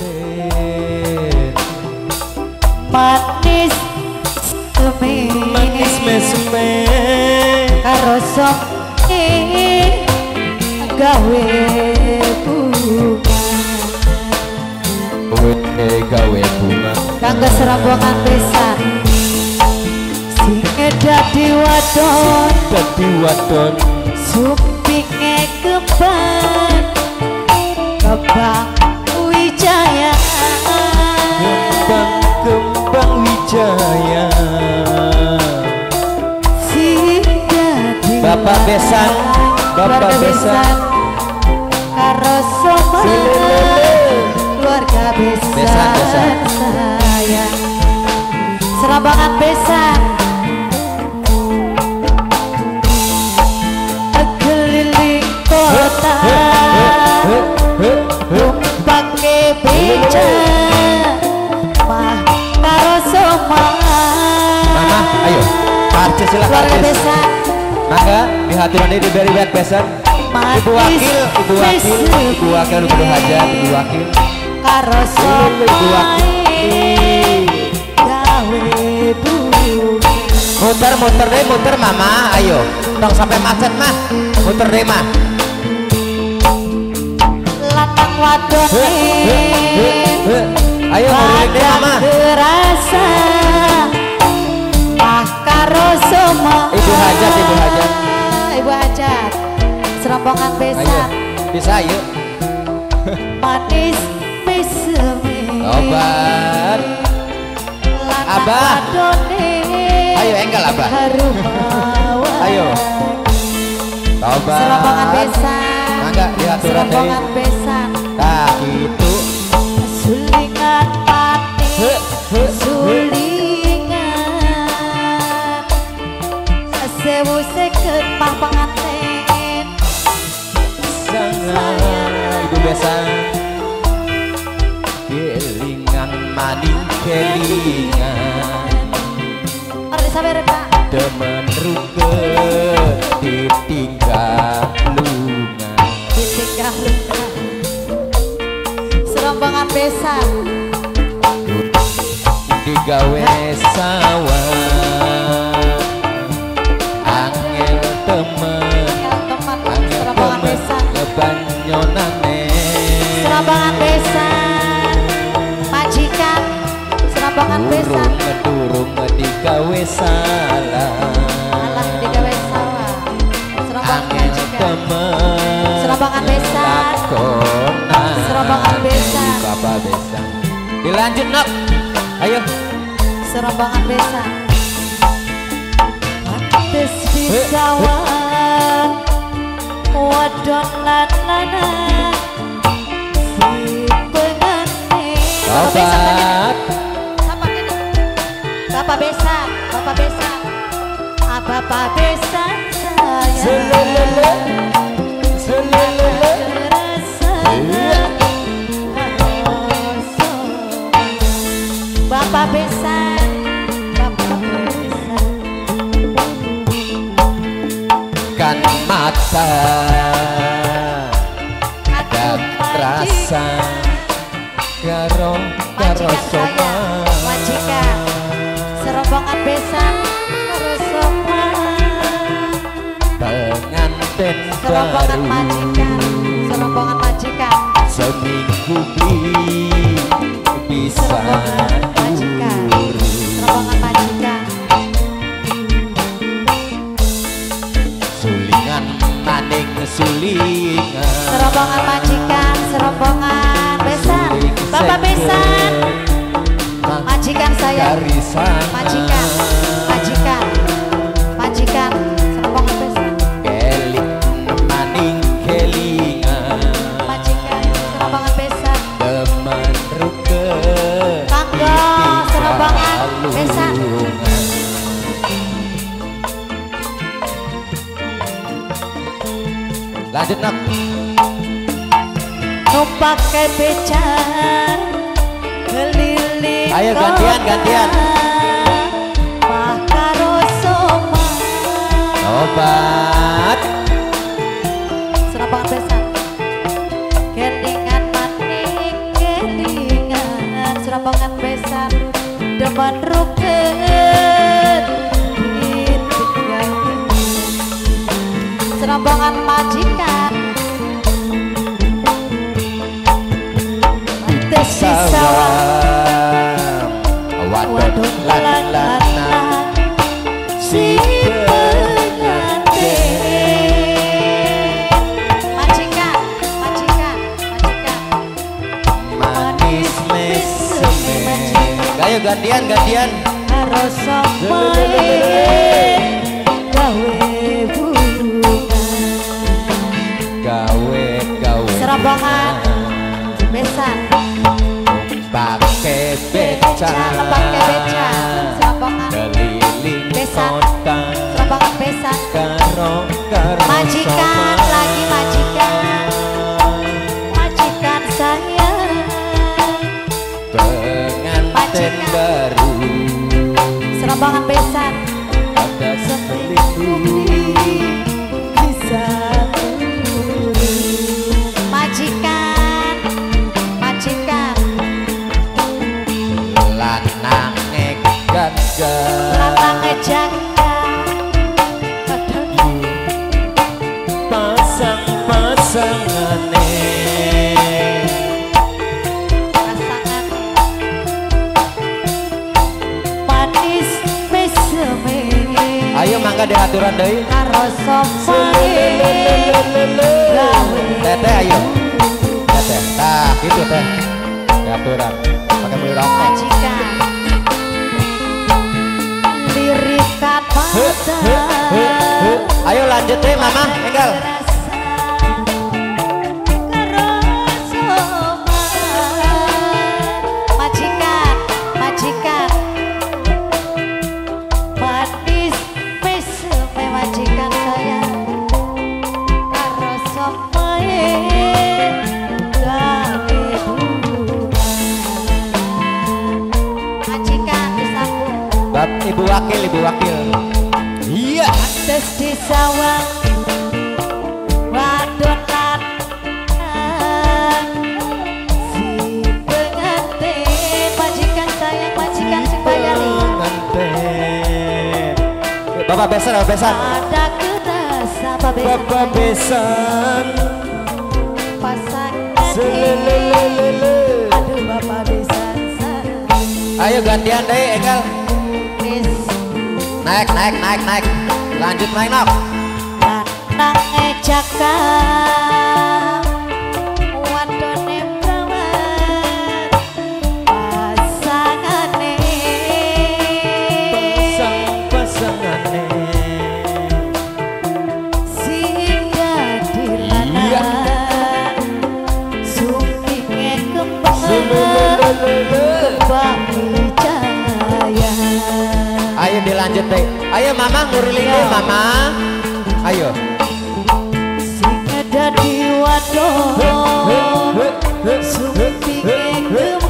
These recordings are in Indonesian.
manis mesme karo soke gawe bunga gawe bunga kanggo serambongan besan sing dadi wadon supinge kembang kembang wijaya kembang wijaya sing dadi bapak besan karo soman keluarga besan sayang serambangan besan keliling kota pakai beca mah karo soman mama ayo parce silakan keluarga besan mangga di hati mandi diberi banyak besan ibu wakil udah hajat ibu wakil karo soman gawe muter mama ayo tong sampai macet mah muter deh mah latang wadon ayo muter deh mama terasa mah karo soman ibu hajat serombongan besan bisa ayo manis mesme obat abah ayo enggal abah ayo obat serombongan besan mangga diaturan serombongan besan nah itu sulingan mati sulingan sewu seket pang pengantin ibu besan kelingan maning kelingan mari sabar Pak demen ruke ditinggal lunga serombongan besan digawe sawah angel temen serombongan besan ngebanyonane serombongan besan majikan serombongan besan durung digawe salah alah digawe sawah serombongan majikan serombongan besan serombongan besan bapak besan dilanjut nak ayo serombongan besan ates bisawan wadon lanana si pengantin obat siapa ini? Bapak besan Bapak besan saya Bapak besan kan mata ada rasa karo soma majikan serombongan besan karo soma pengantin serombongan baru serombongan majikan seminggu beli bisa serombongan majikan sulingan maning sulingan serombongan majikan serombongan besan bapak besan majikan saya majikan serombongan besan keling maning kelingan majikan serombongan besan demen ruke tangga serombongan besan lanjut nak numpak ke beca keliling ayo gantian karo soma obat serombongan besan kelingan maning kelingan serambangan besan depan ruket serambangan majikan tes sawah wadon lan si pengantin majikan manis mesem ayo gantian harus sampai gawe serambangan besan pakai beca serambangan keliling besan kota serambangan besan karo majikan lagi majikan saya pengantin baru serambangan besan ada seminggu bisa majikan lanange ganda lanange jangka pasang-pasangane pasangan manis meseme ayo mangga diaturan deui karo sopae gawe teteh ayo teteh nah gitu teh diaturan pakai beli rokok majikan lirikan mata ayo lanjut deh mama enggal majikan manis meseme majikan saya karo sopae gawe majikan disambung bab ibu wakil iya tes di sawah wadon si pengantin majikan saya majikan si bayari pengantin bapak besan ada kerasa bapak besan pasangan selelelelele aduh bapak besan ayo gantian deh enggal naik lanjut naik nok lanang ejakan wadone prawan pasangane pasang-pasangane sing dadi lanang sumpinge kembang wijaya ayo dilanjut deh ayo mama nguriling deh mama ayo sing dadi wadon sumpinge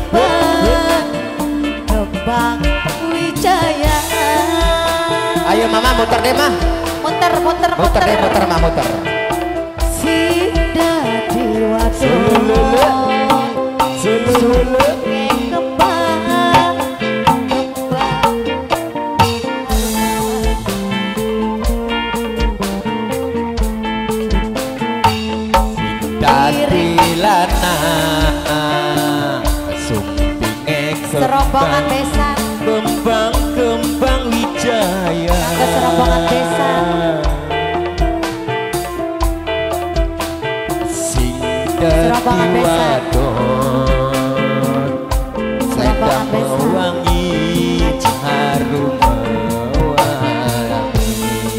kembang wijaya ayo mama muter deh mah muter muter mah muter si dadi wadon sumpinge kembang dadi lanang sumpinge serombongan besan kembang wijaya ke serombongan besan sing Serombongan dadi besan. wadon Serombongan sedang besan. mewangi harum mewangi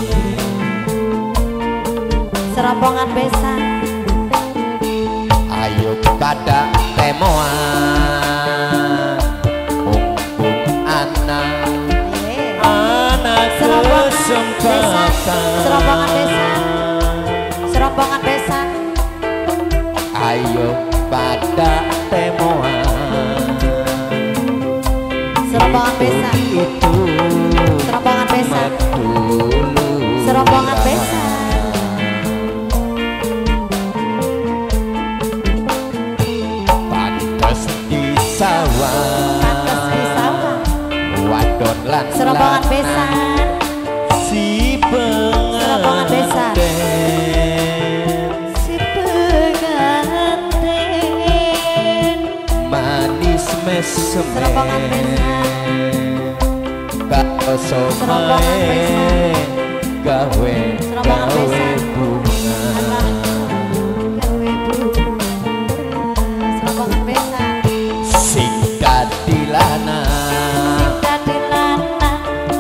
serombongan besan ayo pada temoan mumpung anak kesempatan serombongan besan ayo pada temoan serombongan besan itu serombongan besan dulu serombongan besan pantas di sawah Serombogan besan. Si Serombogan besan. Si pengantin manis mesem Serombogan besan. karo Serombogan somae besan. gawe Serombogan besan. bunga Gawe bunga. Serombogan besan. sing kadilana Dadi lanang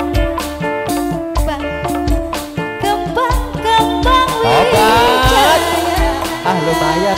kembang-kembang Obat. wijaya. lumayan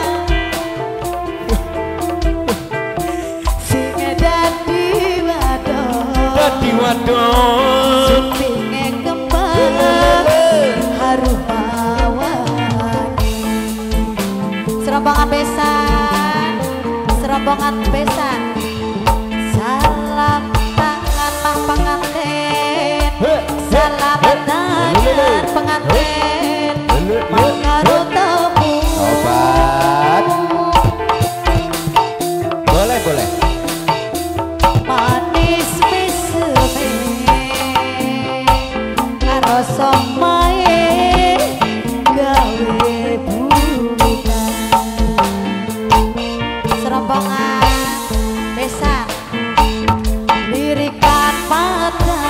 Sing dadi wadon dadi wadon supinge kembang harum awani. Serombogan besan. Serombogan besan. Salam tangan mah pengantin. Salam tangan pengantin. Mangaro temu. obat boleh Manis meseme karo somae gawe bunga. Serombogan besan. Lirikan mata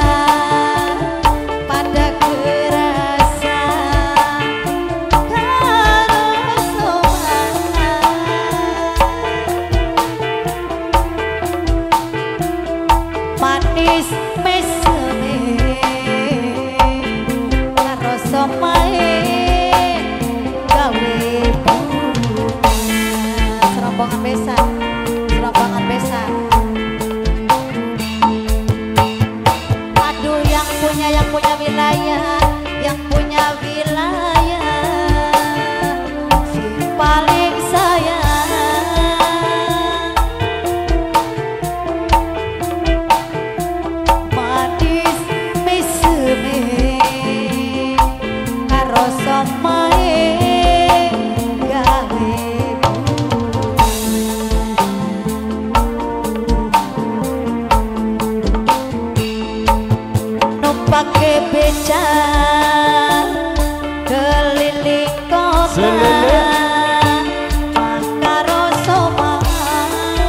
pada kerasa karo somae. Manis meseme karo somae gawe bunga. Serombogan besan. Serombogan besan. Aduh yang punya wilayah, yang punya wilayah si paling sayang. Manis meseme karo somae gawe numpake beca keliling kota Selele. karo somae.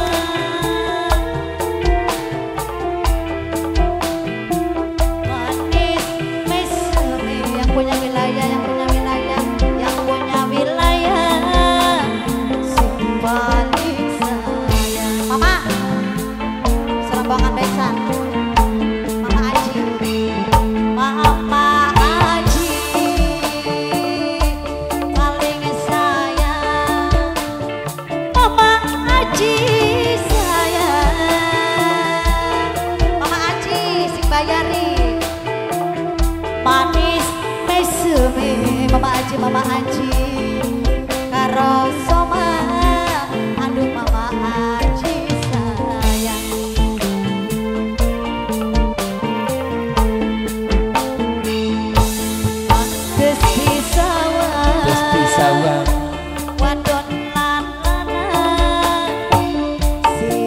Manis meseme yang punya wilayah, yang punya wilayah, yang punya wilayah sing paling sayang. Mama serombogan besan. Mama Aji. Mama Aji paling sayang. Mama Aji sayang. Mama Aji sing bayari. Manis meseme Mama Aji karo soma. Aduh Mama Aji sayang. Desti sawah wadon lan lanang si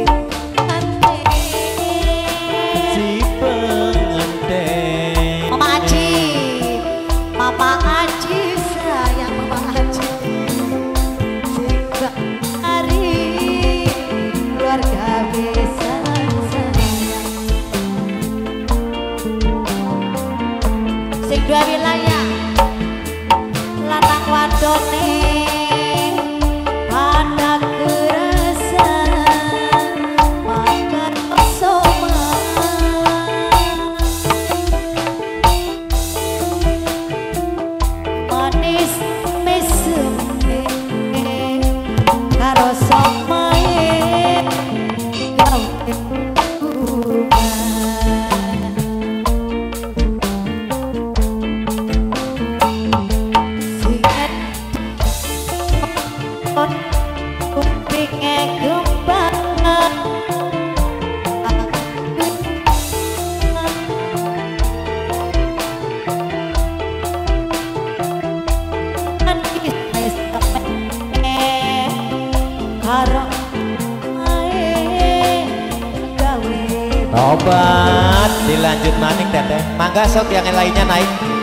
pengantin. Mama Aji sayang Mama Obat dilanjut maning teteh. Mangga sok yang lainnya naik.